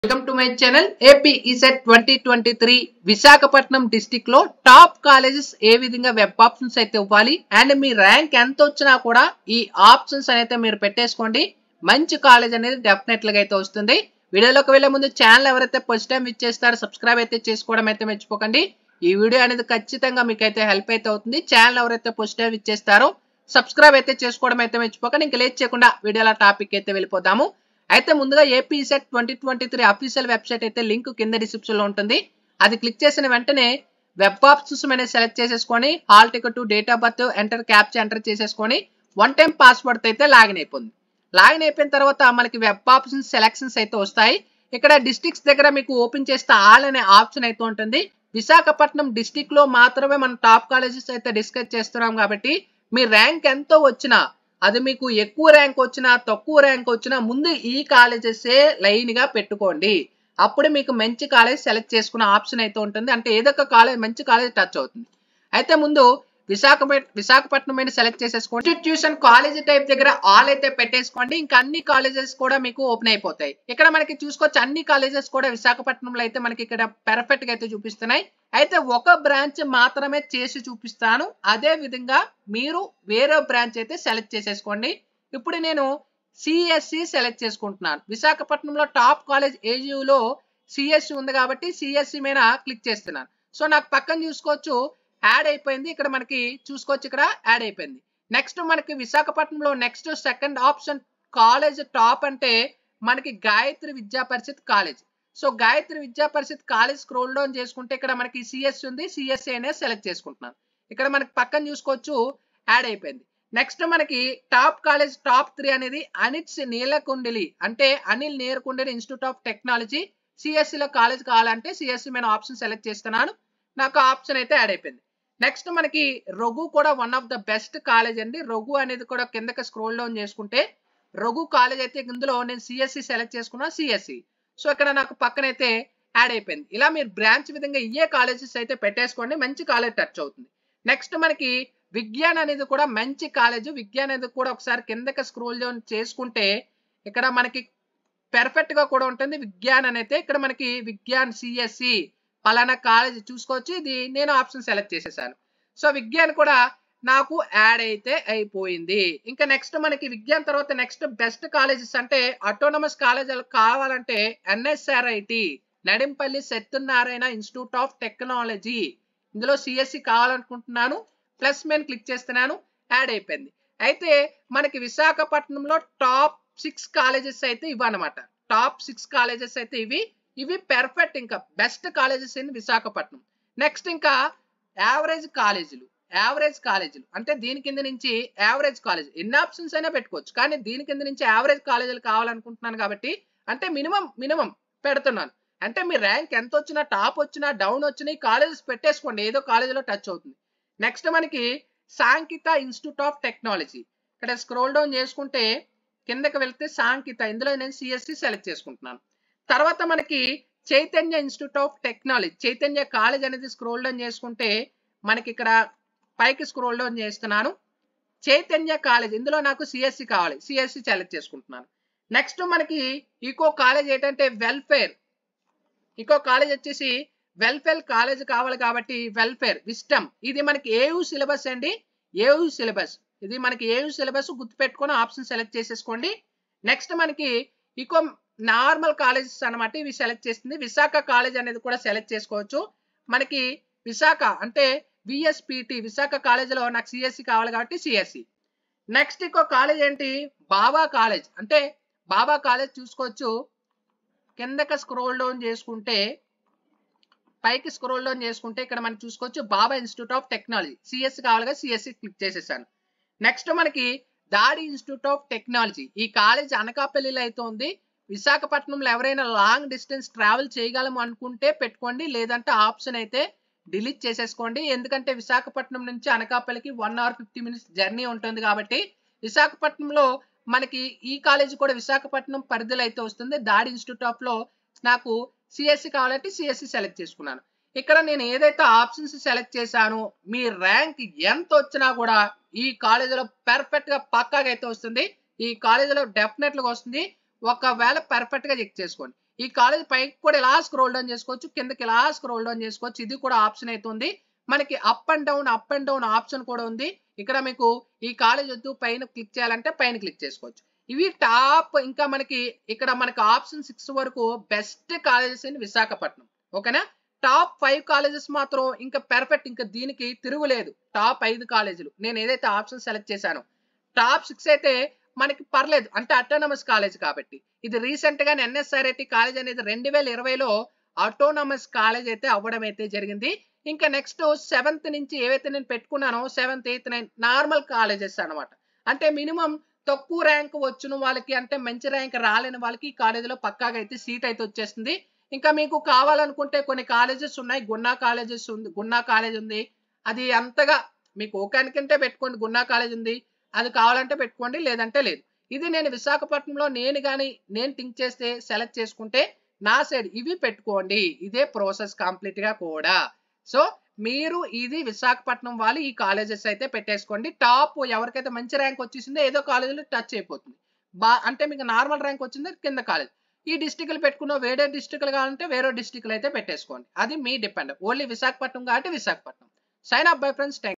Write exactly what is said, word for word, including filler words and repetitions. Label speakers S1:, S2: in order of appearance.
S1: Welcome to my channel AP ECET twenty twenty three Visakhapatnam district లో top colleges ఏ విధంగా web options అయితే ఇవ్వాలి అండ్ మీ ర్యాంక్ ఎంత వచ్చినా కూడా ఈ ఆప్షన్స్ అయితే మీరు పెట్టేసుకోండి. మంచి కాలేజ్ అనేది డెఫినెట్ గా అయితే వస్తుంది. వీడియోలోకి వెళ్లే ముందు ఛానల్ ఎవరైతే ఫస్ట్ టైం ఇచ్చేస్తారో సబ్స్క్రైబ్ అయితే చేసుకోవడం అయితే మర్చిపోకండి. ఈ వీడియో అనేది ఖచ్చితంగా మీకు అయితే హెల్ప్ అయితే అవుతుంది. ఛానల్ ఎవరైతే ఫస్ట్ టైం ఇచ్చేస్తారో సబ్స్క్రైబ్ అయితే చేసుకోవడం అయితే మర్చిపోకండి. ఇంకా లేట్ చేయకుండా వీడియోల టాపిక్ అయితే వెళ్ళిపోదాము. అయితే ముందుగా AP ECET twenty twenty three official website అయితే లింక్ కింద డిస్క్రిప్షన్ లో ఉంటుంది. అది క్లిక్ చేసిన వెంటనే వెబ్ ఆప్షన్స్ అనేది సెలెక్ట్ చేసేసుకొని hall ticket, date of birth, enter captcha enter చేసేసుకొని వన్ టైం పాస్వర్డ్ అయితే లాగిన్ అయిపోయింది. లాగిన్ అయిపోయిన తర్వాత మనకి వెబ్ ఆప్షన్స్ సెలెక్షన్స్ అయితే వస్తాయి. ఇక్కడ డిస్ట్రిక్ట్స్ దగ్గర మీకు ఓపెన్ చేస్తే ఆల్ అనే ఆప్షన్ అయితే ఉంటుంది. విశాఖపట్నం డిస్ట్రిక్ట్ లో మాత్రమే మనం టాప్ కాలేజెస్ అయితే డిస్కస్ చేస్తున్నాం కాబట్టి మీ ర్యాంక్ ఎంతో వచ్చినా, అది మీకు ఎక్కువ ర్యాంక్ వచ్చినా తక్కువ ర్యాంక్ వచ్చినా ముందు ఈ కాలేజెస్ లైన్ గా పెట్టుకోండి. అప్పుడు మీకు మంచి కాలేజ్ సెలెక్ట్ చేసుకునే ఆప్షన్ అయితే ఉంటుంది. అంటే ఏదో ఒక కాలేజ్ మంచి కాలేజ్ టచ్ అవుతుంది. అయితే ముందు విశాఖపట్నం విశాఖపట్నం మీద సెలెక్ట్ చేసేసుకోండి. ఇన్స్టిట్యూషన్ కాలేజ్ టైప్ దగ్గర ఆల్ అయితే పెట్టేసుకోండి. ఇంకా అన్ని కాలేజెస్ కూడా మీకు ఓపెన్ అయిపోతాయి. ఇక్కడ మనకి చూసుకోవచ్చు అన్ని కాలేజెస్ కూడా విశాఖపట్నంలో అయితే మనకి ఇక్కడ పర్ఫెక్ట్ గా అయితే చూపిస్తున్నాయి. అయితే ఒక బ్రాంచ్ మాత్రమే చేసి చూపిస్తాను. అదే విధంగా మీరు వేరే బ్రాంచ్ అయితే సెలెక్ట్ చేసేసుకోండి. ఇప్పుడు నేను సిఎస్సి సెలెక్ట్ చేసుకుంటున్నాను. విశాఖపట్నంలో టాప్ కాలేజ్ ఏజీయూలో సిఎస్సి ఉంది కాబట్టి సిఎస్సి మీద క్లిక్ చేస్తున్నాను. సో నాకు పక్కన చూసుకోవచ్చు యాడ్ అయిపోయింది. ఇక్కడ మనకి చూసుకోవచ్చు ఇక్కడ యాడ్ అయిపోయింది. నెక్స్ట్ మనకి విశాఖపట్నంలో next second option college top అంటే మనకి గాయత్రి విద్యా పరిషత్ కాలేజ్. సో గాయత్రి విద్యా పరిషత్ కాలేజ్ స్క్రోల్ డౌన్ చేసుకుంటే ఇక్కడ మనకి సిఎస్సి ఉంది. సిఎస్సి అనేది సెలెక్ట్ చేసుకుంటున్నాను. ఇక్కడ మనకి పక్కన చూసుకోవచ్చు యాడ్ అయిపోయింది. నెక్స్ట్ మనకి టాప్ కాలేజ్ టాప్ త్రీ అనేది అనిట్స్ నీలకుండలి అంటే Anil Neerukonda institute of technology. సిఎస్సిలో కాలేజ్ కావాలంటే సిఎస్సి మీద ఆప్షన్ సెలెక్ట్ చేస్తున్నాను. నాకు ఆప్షన్ అయితే యాడ్ అయిపోయింది. నెక్స్ట్ మనకి రఘు కూడా one of the best college అండి. రఘు అనేది కూడా కిందకి స్క్రోల్ డౌన్ చేసుకుంటే రఘు కాలేజ్ అయితే ఇందులో నేను సిఎస్సి సెలెక్ట్ చేసుకున్నా సిఎస్సి. సో ఇక్కడ నాకు పక్కన అయితే యాడ్ అయిపోయింది. ఇలా మీరు బ్రాంచ్ విధంగా ఇయే కాలేజెస్ అయితే పెట్టేసుకోండి. మంచి కాలేజ్ టచ్ అవుతుంది. నెక్స్ట్ మనకి విజ్ఞాన్ అనేది కూడా మంచి కాలేజ్. విజ్ఞాన్ అనేది కూడా ఒకసారి కిందకి స్క్రోల్ డౌన్ చేసుకుంటే ఇక్కడ మనకి పర్ఫెక్ట్ గా కూడా ఉంటుంది. విజ్ఞాన్ అనేది ఇక్కడ మనకి విజ్ఞాన్ సిఎస్సి పలానా కాలేజ్ చూసుకోవచ్చు. ఇది నేను ఆప్షన్ సెలెక్ట్ చేసేసాను. సో విజ్ఞాన్ కూడా నాకు యాడ్ అయితే అయిపోయింది. ఇంకా నెక్స్ట్ మనకి విజ్ఞాన్ తర్వాత నెక్స్ట్ బెస్ట్ కాలేజెస్ అంటే ఆటోనమస్ కాలేజీలు కావాలంటే NSRIT Nadimpalli Satyanarayana institute of technology ఇందులో సిఎస్సి కావాలనుకుంటున్నాను. ప్లస్ నేను క్లిక్ చేస్తున్నాను. యాడ్ అయిపోయింది. అయితే మనకి విశాఖపట్నంలో టాప్ సిక్స్ కాలేజెస్ అయితే ఇవన్నమాట. టాప్ సిక్స్ కాలేజెస్ అయితే ఇవి ఇవి పర్ఫెక్ట్ ఇంకా best colleges in Visakhapatnam. Next ఇంకా యావరేజ్ కాలేజీలు యావరేజ్ కాలేజీలు అంటే దీని కింద నుంచి యావరేజ్ కాలేజ్ ఎన్ని ఆప్షన్స్ అయినా పెట్టుకోవచ్చు. కానీ దీని కింద నుంచి యావరేజ్ కాలేజీలు కావాలనుకుంటున్నాను కాబట్టి అంటే మినిమం మినిమం పెడుతున్నాను. అంటే మీ ర్యాంక్ ఎంత వచ్చినా టాప్ వచ్చినా డౌన్ వచ్చినా ఈ కాలేజెస్ పెట్టేసుకోండి. ఏదో కాలేజీలో టచ్ అవుతుంది. నెక్స్ట్ మనకి సాంకేత ఇన్స్టిట్యూట్ ఆఫ్ టెక్నాలజీ ఇక్కడ స్క్రోల్ డౌన్ చేసుకుంటే కిందకి వెళ్తే సాంకేత ఇందులో నేను సిఎస్సి సెలెక్ట్ చేసుకుంటున్నాను. తర్వాత మనకి Chaitanya institute of technology Chaitanya college అనేది స్క్రోల్ డౌన్ చేసుకుంటే మనకి ఇక్కడ పైకి స్క్రోల్ డౌన్ చేస్తున్నాను. చైతన్య కాలేజ్ ఇందులో నాకు సిఎస్సి కావాలి. సిఎస్సి సెలెక్ట్ చేసుకుంటున్నాను. నెక్స్ట్ మనకి ఈకో కాలేజ్ ఏంటంటే వెల్ఫేర్ ఈకో కాలేజ్ వచ్చేసి వెల్ఫేర్ కాలేజ్ కావాలి కాబట్టి వెల్ఫేర్ విస్టమ్ ఇది మనకి ఏయూ సిలబస్ అండి. ఏయూ సిలబస్ ఇది మనకి ఏయూ సిలబస్ గుర్తుపెట్టుకొని ఆప్షన్ సెలెక్ట్ చేసేసుకోండి. నెక్స్ట్ మనకి ఈకో నార్మల్ కాలేజెస్ అనమాట. ఇవి సెలెక్ట్ చేస్తుంది. విశాఖ కాలేజ్ అనేది కూడా సెలెక్ట్ చేసుకోవచ్చు. మనకి విశాఖ అంటే విఎస్పిటి విశాఖ కాలేజీలో నాకు సిఎస్సి కావాలి కాబట్టి సిఎస్సి. నెక్స్ట్ ఇంకో కాలేజ్ ఏంటి బాబా కాలేజ్ అంటే బాబా కాలేజ్ చూసుకోవచ్చు. కిందకి స్క్రోల్ డౌన్ చేసుకుంటే పైకి స్క్రోల్ డౌన్ చేసుకుంటే ఇక్కడ మనం చూసుకోవచ్చు Baba institute of technology CSE కావాలిగా సిఎస్సి క్లిక్ చేసేసాను. నెక్స్ట్ మనకి దాడి ఇన్స్టిట్యూట్ ఆఫ్ టెక్నాలజీ ఈ కాలేజ్ అనకాపల్లిలో అయితే ఉంది. విశాఖపట్నంలో ఎవరైనా లాంగ్ డిస్టెన్స్ ట్రావెల్ చేయగలము అనుకుంటే పెట్టుకోండి. లేదంటే ఆప్షన్ అయితే డిలీట్ చేసేసుకోండి. ఎందుకంటే విశాఖపట్నం నుంచి అనకాపల్లికి one hour fifty minutes journey ఉంటుంది కాబట్టి విశాఖపట్నంలో మనకి ఈ కాలేజ్ కూడా విశాఖపట్నం పరిధిలో అయితే వస్తుంది. దాడి ఇన్స్టిట్యూట్ ఆఫ్ లో నాకు సిఎస్సి కావాలంటే సిఎస్సి సెలెక్ట్ చేసుకున్నాను. ఇక్కడ నేను ఏదైతే ఆప్షన్స్ సెలెక్ట్ చేశానో మీ ర్యాంక్ ఎంత వచ్చినా కూడా ఈ కాలేజీలో పర్ఫెక్ట్ గా పక్కాగా అయితే వస్తుంది. ఈ కాలేజీలో డెఫినెట్ గా వస్తుంది. ఒకవేళ పర్ఫెక్ట్ గా చెక్ చేసుకోండి. ఈ కాలేజ్ పైకి కూడా ఇలా స్క్రోల్ డౌన్ చేసుకోవచ్చు, కిందకి ఇలా స్క్రోల్ డౌన్ చేసుకోవచ్చు. ఇది కూడా ఆప్షన్ అయితే ఉంది. మనకి up and down up and down option కూడా ఉంది. ఇక్కడ మీకు ఈ కాలేజ్ వద్దు పైన క్లిక్ చేయాలంటే పైన క్లిక్ చేసుకోవచ్చు. ఇవి టాప్. ఇంకా మనకి ఇక్కడ మనకి ఆప్షన్ సిక్స్ వరకు బెస్ట్ కాలేజెస్ ఇన్ విశాఖపట్నం. ఓకేనా. టాప్ ఫైవ్ కాలేజెస్ మాత్రం ఇంకా పెర్ఫెక్ట్, ఇంకా దీనికి తిరుగులేదు. టాప్ ఐదు కాలేజీలు నేను ఏదైతే ఆప్షన్ సెలెక్ట్ చేశానో, టాప్ సిక్స్ అయితే మనకి పర్లేదు, అంటే అటానమస్ కాలేజ్ కాబట్టి. ఇది రీసెంట్ గా ఎన్ఎస్ఆర్ఐటి కాలేజ్ అనేది రెండు వేల ఇరవైలో అటోనమస్ కాలేజ్ అయితే అవ్వడం అయితే జరిగింది. ఇంకా నెక్స్ట్ సెవెంత్ నుంచి ఏవైతే నేను పెట్టుకున్నానో seventh eighth ninth normal colleges అనమాట. అంటే మినిమం తక్కువ ర్యాంక్ వచ్చిన వాళ్ళకి, అంటే మంచి ర్యాంక్ రాలేని వాళ్ళకి ఈ కాలేజీలో పక్కాగా అయితే సీట్ అయితే వచ్చేస్తుంది. ఇంకా మీకు కావాలనుకుంటే కొన్ని కాలేజెస్ ఉన్నాయి. గున్నా కాలేజెస్ ఉంది, గున్నా కాలేజ్ ఉంది. అది అంతగా మీకు ఓకే అనుకుంటే పెట్టుకోండి. గున్నా కాలేజ్ ఉంది, అది కావాలంటే పెట్టుకోండి, లేదంటే లేదు. ఇది నేను విశాఖపట్నంలో నేను కానీ నేను థింక్ చేస్తే సెలెక్ట్ చేసుకుంటే నా సైడ్ ఇవి పెట్టుకోండి. ఇదే ప్రాసెస్ కంప్లీట్ గా కూడా. సో మీరు ఇది విశాఖపట్నం వాళ్ళు ఈ కాలేజెస్ అయితే పెట్టేసుకోండి. టాప్ ఎవరికైతే మంచి ర్యాంక్ వచ్చేసిందో ఏదో కాలేజీలో టచ్ అయిపోతుంది. బా అంటే మీకు నార్మల్ ర్యాంక్ వచ్చిందో కింద కాలేజ్. ఈ డిస్టిక్లు పెట్టుకున్న వేరే డిస్టిక్లు కావాలంటే వేరే డిస్టిక్లు అయితే పెట్టేసుకోండి. అది మీ డిపెండ్. ఓన్లీ విశాఖపట్నం కాబట్టి Visakhapatnam. Sign up bye friends.